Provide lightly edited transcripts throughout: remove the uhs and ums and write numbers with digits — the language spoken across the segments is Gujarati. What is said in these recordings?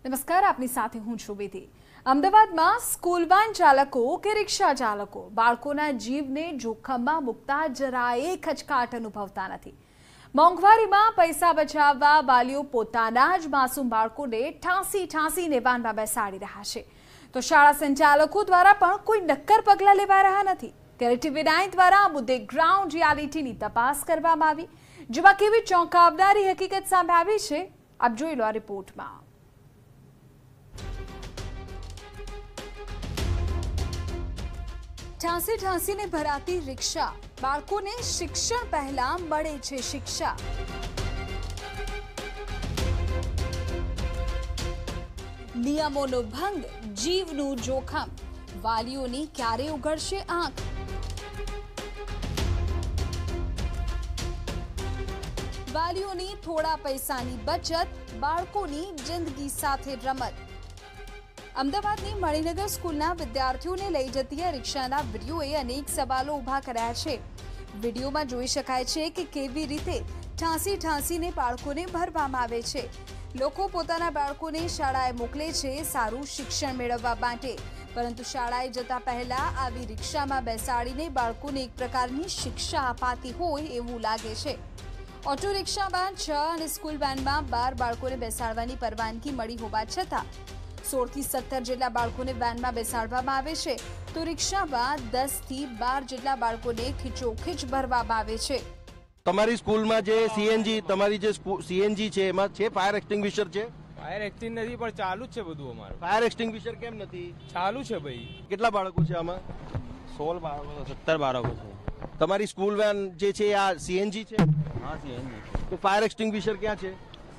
નમસ્કાર, આપની સાથે હું છું વિધિ। અમદાવાદમાં સ્કૂલ વાન ચાલકો કે રિક્ષા ચાલકો બાળકોના જીવને જોખમમાં મૂકતા જરાય ખચકાટ અનુભવતા નથી। મોંઘવારીમાં પૈસા બચાવવા વાલીઓ પોતાના જ માસૂમ બાળકોને ઠાંસીને વાનમાં બેસાડી રહ્યા છે, તો શાળા સંચાલકો દ્વારા પણ કોઈ નક્કર પગલાં લેવાઈ રહ્યા નથી। ત્યારે TV9 દ્વારા આ મુદ્દે ગ્રાઉન્ડ રિયાલિટીની તપાસ કરવામાં આવી, જેમાં કેવી ચોંકાવનારી હકીકત સામે આવી છે, આપ જોઈ લો આ રિપોર્ટમાં। ઠાંસીને ભરાતી રિક્ષા, બાળકોને શિક્ષણ પહેલા મળે છે શિક્ષા। નિયમોનો ભંગ, જીવનું જોખમ, વાલીઓની ક્યારે ઉઘડશે આંખ? વાલીઓની થોડા પૈસાની બચત, બાળકોની જિંદગી સાથે રમત। અમદાવાદની મણિનગર સ્કૂલના વિદ્યાર્થીઓને લઈ જતી રિક્ષાના વિડીયોએ અનેક સવાલો ઊભા કર્યા છે। વિડીયોમાં જોઈ શકાય છે કે કેવી રીતે ઠાંસીને બાળકોને ભરવામાં આવે છે। લોકો પોતાના બાળકોને શાળાએ મોકલે છે સારું શિક્ષણ મેળવવા માટે, પરંતુ શાળાએ જતા પહેલા આવી રિક્ષામાં બેસાડીને બાળકોને એક પ્રકારની શિક્ષા અપાતી હોય એવું લાગે છે। ઓટો રિક્ષામાં 6 અને સ્કૂલ વેનમાં 12 બાળકોને બેસાડવાની પરવાનગી મળી હોવા છતાં 16 થી 17 જેટલા બાળકોને વેનમાં બેસાડવામાં આવે છે, તો રિક્ષામાં 10 થી 12 જેટલા બાળકોને ખીચોખીચ ભરવામાં આવે છે। તમારી સ્કૂલમાં જે સીએનજી તમારી જે સીએનજી છે એમાં છે ફાયર એક્સટિંગ્વિશર છે? ફાયર એક્સટિંગ નથી, પણ ચાલુ જ છે બધું અમારું। ફાયર એક્સટિંગ્વિશર કેમ નથી? ચાલુ છે ભાઈ। કેટલા બાળકો છે આમાં? 16 બાળકો, 17 બાળકો છે। તમારી સ્કૂલ વેન જે છે આ સીએનજી છે? હા, સીએનજી। તો ફાયર એક્સટિંગ્વિશર ક્યાં છે?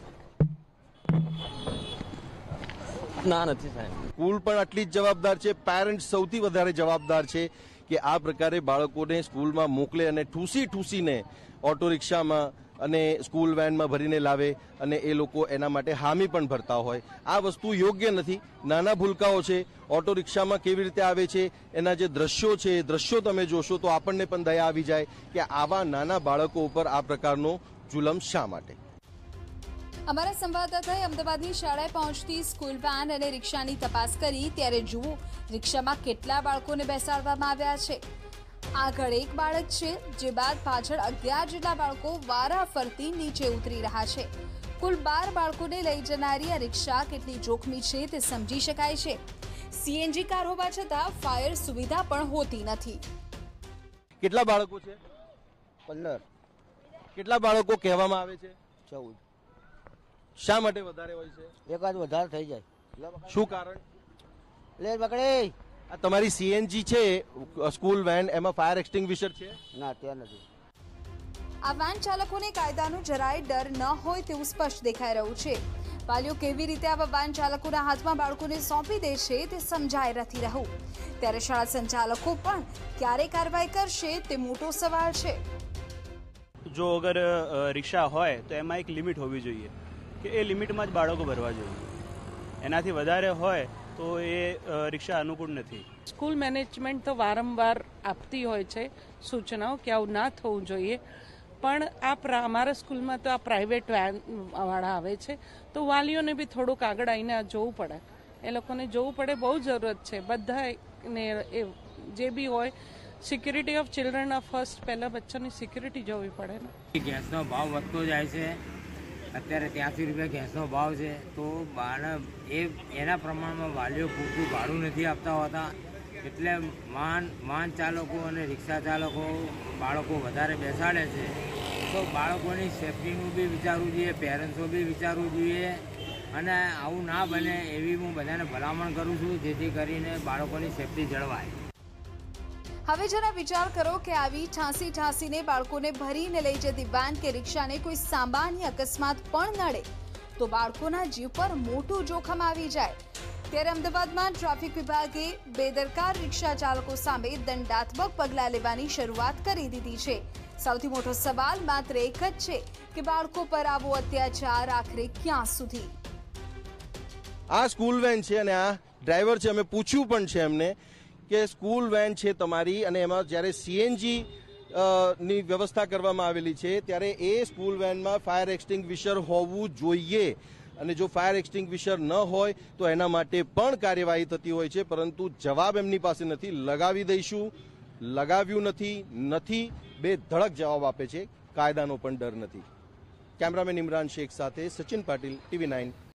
ના, નથી સાહેબ। સ્કૂલ પણ આટલી જ જવાબદાર છે, પેરેન્ટ્સ સૌથી વધારે જવાબદાર છે કે આ પ્રકારે બાળકોને સ્કૂલમાં મોકલે અને ઠૂસીને ઓટો રિક્ષામાં અને સ્કૂલ વેનમાં ભરીને લાવે અને એ લોકો એના માટે હામી પણ ભરતા હોય। આ વસ્તુ યોગ્ય નથી। નાના ભૂલકાઓ છે, ઓટો રિક્ષામાં કેવી રીતે આવે છે, એના જે દ્રશ્યો તમે જોશો તો આપણને પણ દયા આવી જાય કે આવા નાના બાળકો ઉપર આ પ્રકારનો જુલમ શા માટે। અમારા સંવાદદાતાએ અમદાવાદની શાળાએ પહોંચતી સ્કૂલ વાન અને રિક્ષાની તપાસ કરી, ત્યારે જુઓ રિક્ષામાં કેટલા બાળકોને બેસાડવામાં આવ્યા છે। આગળ એક બાળક છે, જે બાદ પાછળ 11 જેટલા બાળકો વારાફરતી નીચે ઉતરી રહ્યા છે। કુલ 12 બાળકોને લઈ જનારી આ રિક્ષા કેટલી જોખમી છે તે સમજી શકાય છે। સીએનજી કાર હોવા છતાં ફાયર સુવિધા પણ હોતી નથી। કેટલા બાળકો છે? 15। કેટલા બાળકો કહેવામાં આવે છે? 14। શા માટે વધારે હોય છે? એકાદ વધારે થઈ જાય। શું કારણ? લે પકડે। આ તમારી સીએનજી છે સ્કૂલ વેન, એમાં ફાયર એક્સટિંગ્વિશર છે? ના, ત્યાં નથી। આ વાન ચાલકોને કાયદાનો જરાય ડર ન હોય તેવું સ્પષ્ટ દેખાઈ રહ્યું છે। વાલીઓ કેવી રીતે આવા વાન ચાલકોના હાથમાં બાળકોને સોંપી દે છે તે સમજાઈ નથી રહ્યું। ત્યારે શાળા સંચાલકો પણ ક્યારે કાર્યવાહી કરશે તે મોટો સવાલ છે। જો અગર રિક્ષા હોય તો એમાં એક લિમિટ હોવી જોઈએ કે એ લિમિટમાં જ બાળકો ભરવા જોઈએ। એનાથી વધારે હોય તો એ રિક્ષા અનુકૂળ નથી। સ્કૂલ મેનેજમેન્ટ તો વારંવાર આપતી હોય છે સૂચનાઓ કે આવું ના થવું જોઈએ, પણ અમારા સ્કૂલમાં તો આ પ્રાઇવેટ વેન વાળા આવે છે, તો વાલીઓને બી થોડુંક આગળ આવીને જોવું પડે। એ લોકોને જોવું પડે, બહુ જરૂરત છે બધાને। જે બી હોય, security of children of first, પહેલા બચ્ચાની સિક્યુરિટી જોવી પડે ને। ગેસનો ભાવ વધતો જાય છે, અત્યારે 83 રૂપિયા ગેસનો ભાવ છે, તો એના પ્રમાણમાં વાલીઓ પૂરતું ભાડું નથી આપતા હોતા, એટલે વાહન ચાલકો અને રિક્ષા ચાલકો બાળકો વધારે બેસાડે છે। તો બાળકોની સેફટીનું બી વિચારવું જોઈએ, પેરેન્ટ્સો બી વિચારવું જોઈએ, અને આવું ના બને એવી હું બધાને ભલામણ કરું છું, જેથી કરીને બાળકોની સેફટી જળવાય। હવે જરા વિચાર કરો કે આવી ઠાંસીને બાળકોને ભરીને લઈ જતી વાન કે રિક્ષાને કોઈ સામાન્ય અકસ્માત પણ નડે તો બાળકોના જીવ પર મોટું જોખમ આવી જાય। ત્યારે અમદાવાદમાં ટ્રાફિક વિભાગે બેદરકાર રિક્ષા ચાલકો સામે દંડાત્મક પગલાં લેવાની શરૂઆત કરી દીધી છે। સૌથી મોટો સવાલ માત્ર એક જ છે કે બાળકો પર આવો અત્યાચાર આખરે ક્યાં સુધી? આ સ્કૂલ વેન છે અને આ ડ્રાઈવર છે, અમે પૂછ્યું પણ છે એમને કે સ્કૂલ વેન છે તમારી, અને એમાં જ્યારે સીએનજી ની વ્યવસ્થા કરવામાં આવેલી છે ત્યારે એ સ્કૂલ વેનમાં ફાયર એક્સટિંગ્વિશર હોવું જોઈએ। અને જો ફાયર એક્સટિંગ્વિશર ન હોય તો એના માટે પણ કાર્યવાહી થતી હોય છે, પરંતુ જવાબ એમની પાસે નથી. લગાવી દઈશું, લગાવ્યું નથી, બે ધડક જવાબ આપે છે. કાયદાનો પણ ડર નથી. કેમેરામેન ઇમરાન શેખ સાથે સચિન પાટીલ, TV9.